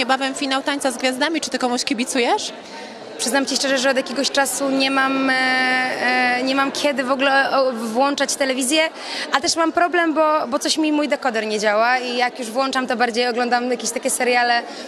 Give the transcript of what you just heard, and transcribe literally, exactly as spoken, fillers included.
niebawem finał Tańca z Gwiazdami. Czy ty komuś kibicujesz? Przyznam Ci szczerze, że od jakiegoś czasu nie mam, e, nie mam kiedy w ogóle włączać telewizję, a też mam problem, bo, bo coś mi mój dekoder nie działa i jak już włączam, to bardziej oglądam jakieś takie seriale